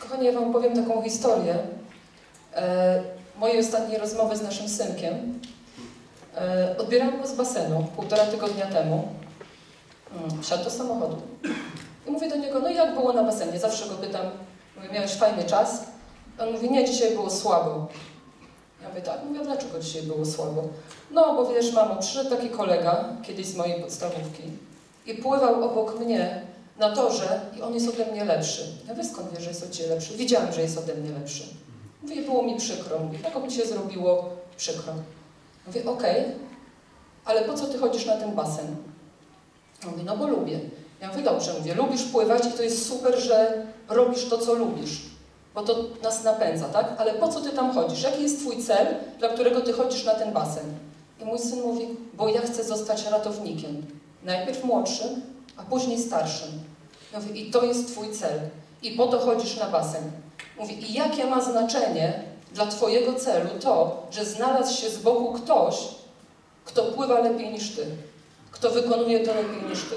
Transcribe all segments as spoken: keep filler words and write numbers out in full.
Kochani, ja wam powiem taką historię e, mojej ostatniej rozmowy z naszym synkiem. E, odbierałam go z basenu półtora tygodnia temu. Hmm, wsiadł do samochodu. I mówię do niego, no i jak było na basenie? Zawsze go pytam, mówię, miałeś fajny czas? On mówi, nie, dzisiaj było słabo. Ja mówię, tak, mówię, dlaczego dzisiaj było słabo? No, bo wiesz, mamo, przyszedł taki kolega, kiedyś z mojej podstawówki i pływał obok mnie na torze i on jest ode mnie lepszy. Ja mówię, skąd wiesz, że jest od ciebie lepszy? Wiedziałam, że jest ode mnie lepszy. Mówię, było mi przykro. Mówię, tak mi się zrobiło przykro. Mówię, okej, okay, ale po co ty chodzisz na ten basen? Mówię, no bo lubię. Ja mówię, dobrze, mówię, lubisz pływać i to jest super, że robisz to, co lubisz, bo to nas napędza, tak? Ale po co ty tam chodzisz? Jaki jest twój cel, dla którego ty chodzisz na ten basen? I mój syn mówi, bo ja chcę zostać ratownikiem. Najpierw młodszym, a później starszym. Ja mówię, i to jest twój cel. I po to chodzisz na basen. Mówi, i jakie ma znaczenie dla twojego celu to, że znalazł się z boku ktoś, kto pływa lepiej niż ty, kto wykonuje to lepiej niż ty.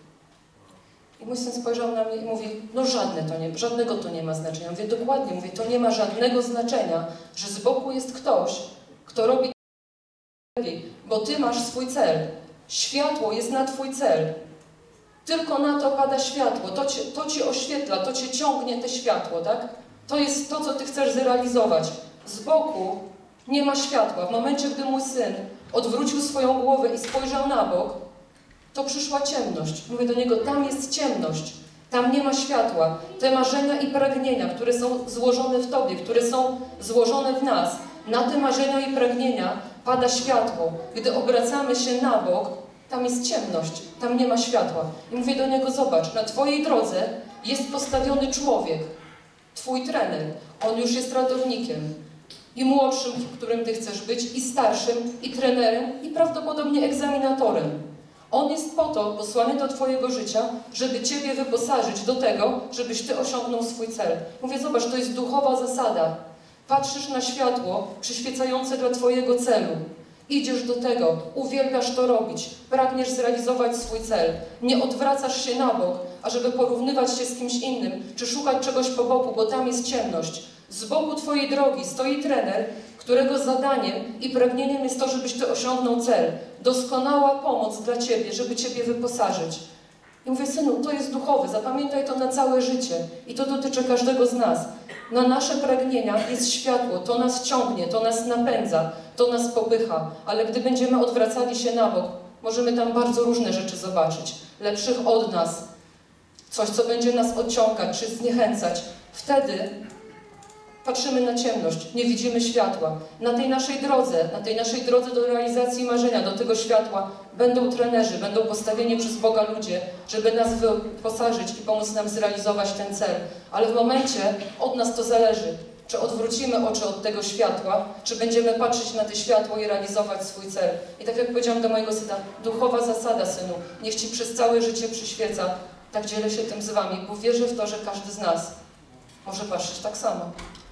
I mój syn spojrzał na mnie i mówi, no żadne to nie, żadnego to nie ma znaczenia. Mówię, dokładnie, mówię, to nie ma żadnego znaczenia, że z boku jest ktoś, kto robi lepiej, bo ty masz swój cel. Światło jest na twój cel. Tylko na to pada światło, to cię, to cię oświetla, to cię ciągnie te światło, tak? To jest to, co ty chcesz zrealizować. Z boku nie ma światła. W momencie, gdy mój syn odwrócił swoją głowę i spojrzał na bok, to przyszła ciemność. Mówię do niego, tam jest ciemność, tam nie ma światła. Te marzenia i pragnienia, które są złożone w tobie, które są złożone w nas, na te marzenia i pragnienia pada światło. Gdy obracamy się na bok, tam jest ciemność, tam nie ma światła. I mówię do niego, zobacz, na twojej drodze jest postawiony człowiek, twój trener. On już jest ratownikiem. I młodszym, którym ty chcesz być, i starszym, i trenerem, i prawdopodobnie egzaminatorem. On jest po to posłany do twojego życia, żeby ciebie wyposażyć do tego, żebyś ty osiągnął swój cel. Mówię, zobacz, to jest duchowa zasada. Patrzysz na światło przyświecające dla twojego celu. Idziesz do tego, uwielbiasz to robić, pragniesz zrealizować swój cel. Nie odwracasz się na bok, ażeby porównywać się z kimś innym, czy szukać czegoś po boku, bo tam jest ciemność. Z boku twojej drogi stoi trener, którego zadaniem i pragnieniem jest to, żebyś ty osiągnął cel. Doskonała pomoc dla ciebie, żeby ciebie wyposażyć. I mówię, synu, to jest duchowe, zapamiętaj to na całe życie. I to dotyczy każdego z nas. Na nasze pragnienia jest światło, to nas ciągnie, to nas napędza, to nas popycha. Ale gdy będziemy odwracali się na bok, możemy tam bardzo różne rzeczy zobaczyć. Lepszych od nas. Coś, co będzie nas odciągać, czy zniechęcać. Wtedy patrzymy na ciemność, nie widzimy światła. Na tej naszej drodze, na tej naszej drodze do realizacji marzenia, do tego światła będą trenerzy, będą postawieni przez Boga ludzie, żeby nas wyposażyć i pomóc nam zrealizować ten cel. Ale w momencie od nas to zależy, czy odwrócimy oczy od tego światła, czy będziemy patrzeć na to światło i realizować swój cel. I tak jak powiedziałam do mojego syna, duchowa zasada, synu, niech ci przez całe życie przyświeca. Tak dzielę się tym z wami, bo wierzę w to, że każdy z nas może patrzeć tak samo.